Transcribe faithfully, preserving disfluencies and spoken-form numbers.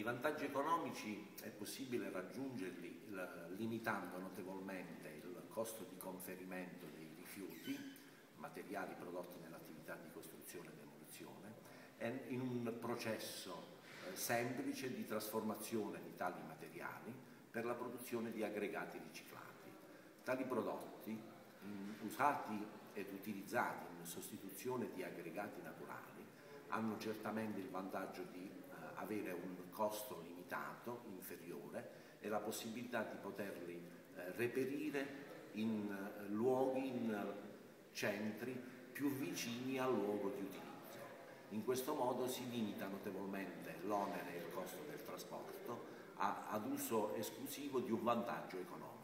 vantaggi economici è possibile raggiungerli limitando notevolmente il costo di conferimento dei rifiuti, materiali prodotti nell'attività di costruzione e demolizione, e in un processo semplice di trasformazione di tali materiali per la produzione di aggregati riciclati. Tali prodotti, usati ed utilizzati in sostituzione di aggregati naturali, hanno certamente il vantaggio di eh, avere un costo limitato, inferiore, e la possibilità di poterli eh, reperire in eh, luoghi, in centri più vicini al luogo di utilizzo. In questo modo si limita notevolmente l'onere e il costo del trasporto a, ad uso esclusivo di un vantaggio economico.